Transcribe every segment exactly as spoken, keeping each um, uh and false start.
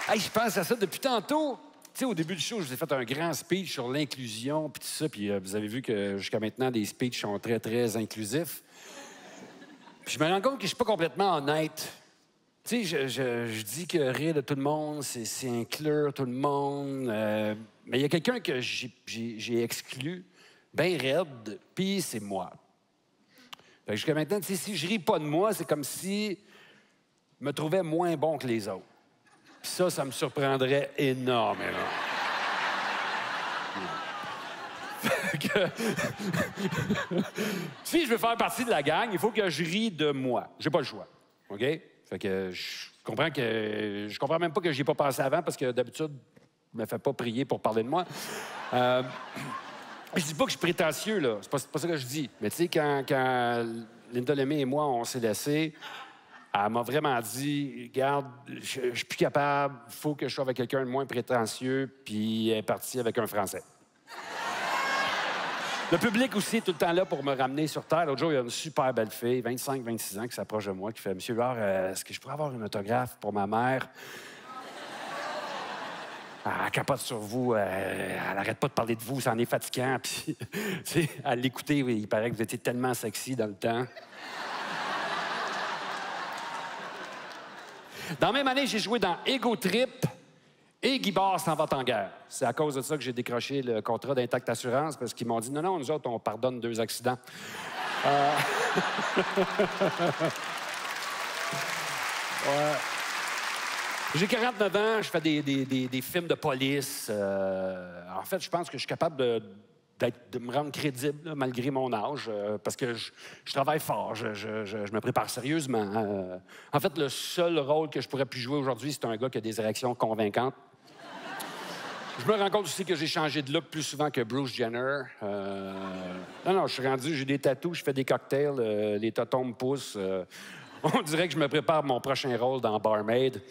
Hey, je pense à ça depuis tantôt. Tu sais, au début du show, je vous ai fait un grand speech sur l'inclusion, puis tout ça, puis euh, vous avez vu que jusqu'à maintenant, les speeches sont très, très inclusifs. Puis je me rends compte que je suis pas complètement honnête. Tu sais, je, je, je dis que rire de tout le monde, c'est inclure tout le monde. Euh, mais il y a quelqu'un que j'ai exclu, bien raide, puis c'est moi. Fait que jusqu'à maintenant, tu sais, si je ris pas de moi, c'est comme si je me trouvais moins bon que les autres. Puis ça, ça me surprendrait énormément. Fait que... si je veux faire partie de la gang, il faut que je rie de moi. J'ai pas le choix, OK? Fait que je comprends que... Je comprends même pas que j'y ai pas pensé avant, parce que d'habitude, je me fais pas prier pour parler de moi. Euh... Je dis pas que je suis prétentieux, là. C'est pas, pas ça que je dis. Mais tu sais, quand, quand Linda Lemay et moi, on s'est laissés, elle m'a vraiment dit, regarde, je, je suis plus capable, il faut que je sois avec quelqu'un de moins prétentieux, puis elle est partie avec un Français. Le public aussi est tout le temps là pour me ramener sur Terre. L'autre jour, il y a une super belle fille, vingt-cinq vingt-six ans, qui s'approche de moi, qui fait « Monsieur Huard, euh, est-ce que je pourrais avoir une autographe pour ma mère? » Elle capote sur vous, euh, elle arrête pas de parler de vous, ça en est fatigant. Puis, tu sais, à l'écouter, il paraît que vous étiez tellement sexy dans le temps. Dans la même année, j'ai joué dans Ego Trip et Guy Barre s'en va en guerre. C'est à cause de ça que j'ai décroché le contrat d'Intact Assurance, parce qu'ils m'ont dit « Non, non, nous autres, on pardonne deux accidents. Euh... » ouais. J'ai quarante-neuf ans, je fais des, des, des, des films de police. Euh, en fait, je pense que je suis capable de, de me rendre crédible, là, malgré mon âge, euh, parce que je, je travaille fort, je, je, je, je me prépare sérieusement. Euh, en fait, le seul rôle que je pourrais plus jouer aujourd'hui, c'est un gars qui a des érections convaincantes. Je me rends compte aussi que j'ai changé de look plus souvent que Bruce Jenner. Euh, non, non, je suis rendu, j'ai des tatous, je fais des cocktails, euh, les totons me poussent. Euh, on dirait que je me prépare mon prochain rôle dans Barmaid.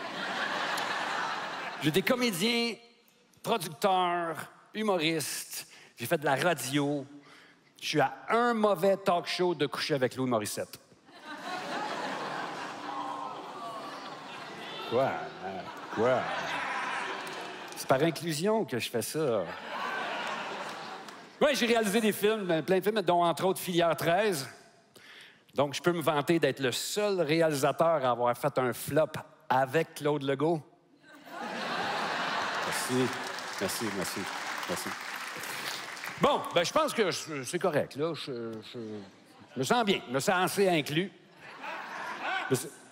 J'étais comédien, producteur, humoriste. J'ai fait de la radio. Je suis à un mauvais talk show de coucher avec Louis Morissette. Quoi? Quoi? C'est par inclusion que je fais ça. Oui, j'ai réalisé des films, plein de films, dont entre autres Filière treize. Donc, je peux me vanter d'être le seul réalisateur à avoir fait un flop avec Claude Legault. Merci, merci, merci, merci. Bon, ben je pense que c'est correct, là. Je, je, je me sens bien, je me sens assez inclus. Me...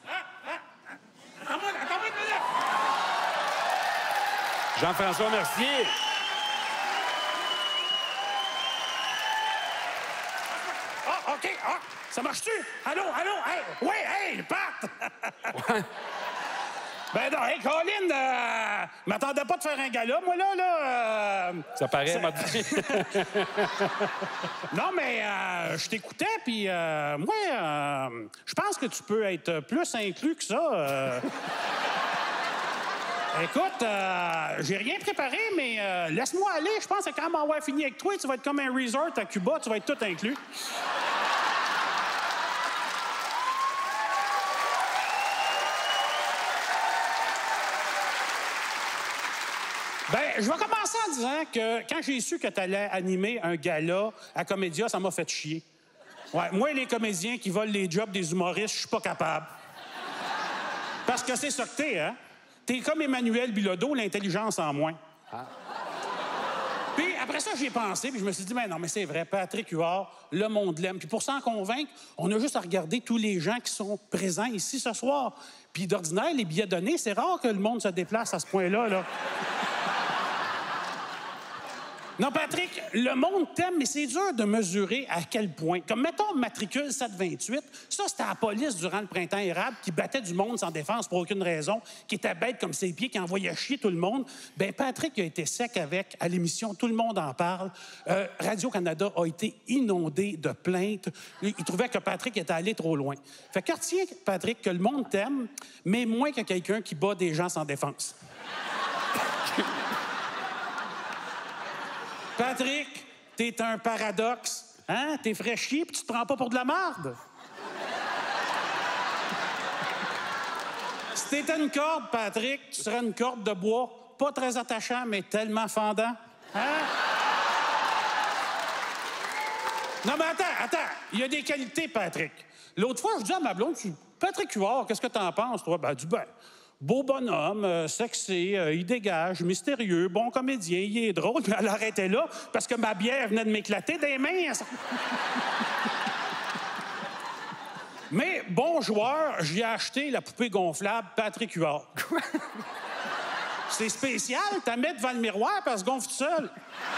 Jean-François Mercier. Ah, OK, ah, ça marche-tu? Allô, allô, hey, oui, hey, Pat! Ouais. Ben non, hey, Colin, euh, m'attendais pas de faire un gala, moi, là, là. Euh, ça paraît, m'a dit. Non, mais euh, je t'écoutais, puis euh, moi, euh, je pense que tu peux être plus inclus que ça. Euh... Écoute, euh, j'ai rien préparé, mais euh, laisse-moi aller. Je pense que quand on va finir avec toi, tu vas être comme un resort à Cuba, tu vas être tout inclus. Ben, je vais commencer en disant que quand j'ai su que tu allais animer un gala à Comédia, ça m'a fait chier. Ouais, moi, les comédiens qui volent les jobs des humoristes, je suis pas capable. Parce que c'est ça que t'es, hein? T'es comme Emmanuel Bilodeau, l'intelligence en moins. Ah. Puis après ça, j'y ai pensé, puis je me suis dit, ben non, mais c'est vrai, Patrick Huard, le monde l'aime. Puis pour s'en convaincre, on a juste à regarder tous les gens qui sont présents ici ce soir. Puis d'ordinaire, les billets donnés, c'est rare que le monde se déplace à ce point-là, là. Non, Patrick, le monde t'aime, mais c'est dur de mesurer à quel point. Comme, mettons, matricule sept vingt-huit, ça, c'était la police durant le printemps érable qui battait du monde sans défense pour aucune raison, qui était bête comme ses pieds, qui envoyait chier tout le monde. Ben Patrick a été sec avec, à l'émission Tout le monde en parle. Euh, Radio-Canada a été inondé de plaintes. Il trouvait que Patrick était allé trop loin. Fait que retiens, Patrick, que le monde t'aime, mais moins que quelqu'un qui bat des gens sans défense. Patrick, t'es un paradoxe. Hein? T'es fraîchier puis tu te prends pas pour de la marde. Si t'étais une corde, Patrick, tu serais une corde de bois, pas très attachant, mais tellement fendant. Hein? Non, mais attends, attends. Il y a des qualités, Patrick. L'autre fois, je dis à ma blonde, Patrick Huard, qu'est-ce que t'en penses, toi? Ben, elle dit, ben, beau bonhomme, euh, sexy, euh, il dégage, mystérieux, bon comédien, il est drôle. Mais elle arrêtait là parce que ma bière venait de m'éclater des mains. Mais bon joueur, j'ai acheté la poupée gonflable Patrick Huard. C'est spécial, t'as mis devant le miroir parce qu'elle se gonfle tout seul.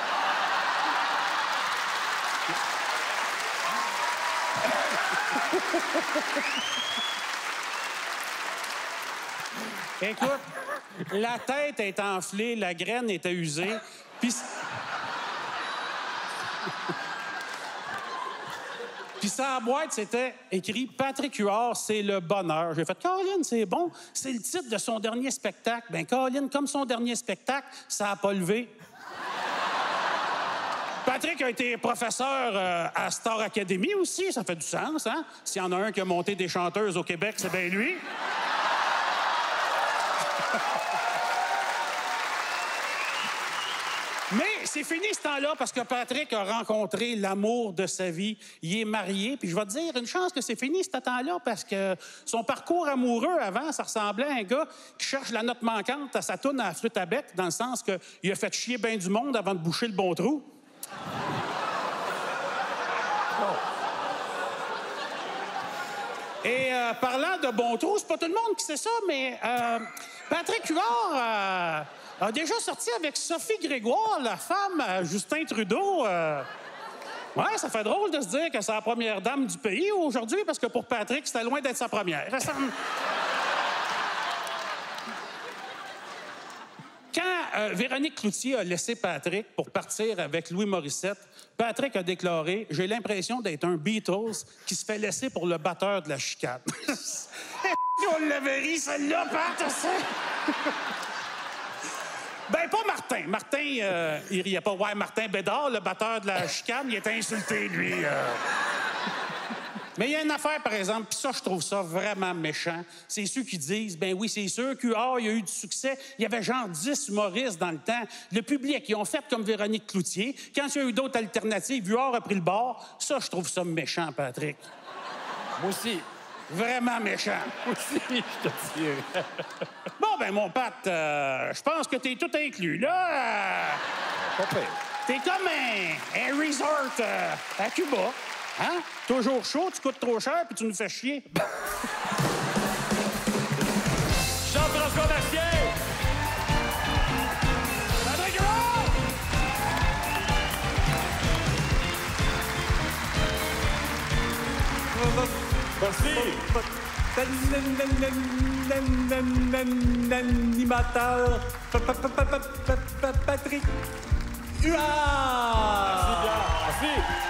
Écoute, la tête est enflée, la graine était usée, puis... Puis sa boîte, c'était écrit « Patrick Huard, c'est le bonheur ». J'ai fait « Colin, c'est bon, c'est le titre de son dernier spectacle. » Ben Colin, comme son dernier spectacle, ça n'a pas levé. Patrick a été professeur euh, à Star Academy aussi, ça fait du sens, hein? S'il y en a un qui a monté des chanteuses au Québec, c'est bien lui. Mais c'est fini ce temps-là parce que Patrick a rencontré l'amour de sa vie. Il est marié, puis je vais te dire, une chance que c'est fini ce temps-là parce que son parcours amoureux avant, ça ressemblait à un gars qui cherche la note manquante à sa toune à la flûte à bec, dans le sens qu'il a fait chier bien du monde avant de boucher le bon trou. Et euh, parlant de bon trou, c'est pas tout le monde qui sait ça, mais euh, Patrick Huard euh, a déjà sorti avec Sophie Grégoire, la femme à Justin Trudeau. Euh... Ouais, ça fait drôle de se dire que c'est la première dame du pays aujourd'hui, parce que pour Patrick, c'était loin d'être sa première. Ça... Quand euh, Véronique Cloutier a laissé Patrick pour partir avec Louis Morissette, Patrick a déclaré « J'ai l'impression d'être un Beatles qui se fait laisser pour le batteur de la chicane. » On l'avait ri, celle-là, Pat, ça! Ben, pas Martin. Martin, euh, il riait pas. Ouais, Martin Bédard, le batteur de la chicane, il était insulté, lui. Euh... Mais il y a une affaire, par exemple, puis ça, je trouve ça vraiment méchant. C'est ceux qui disent, ben oui, c'est sûr qu'il ah, y a eu du succès. Il y avait genre dix humoristes dans le temps. Le public, ils ont fait comme Véronique Cloutier. Quand il y a eu d'autres alternatives, Huard a pris le bord. Ça, je trouve ça méchant, Patrick. Moi aussi. Vraiment méchant. Moi aussi, je te dirais. Bon, ben mon Pat, euh, je pense que t'es tout inclus, là. Pas pire. T'es comme un, un resort euh, à Cuba. Hein? Toujours chaud, tu coûtes trop cher, puis tu nous fais chier. Jean-François Bastien! Patrick Huard! Merci! Animateur Patrick Huard! Merci bien, merci!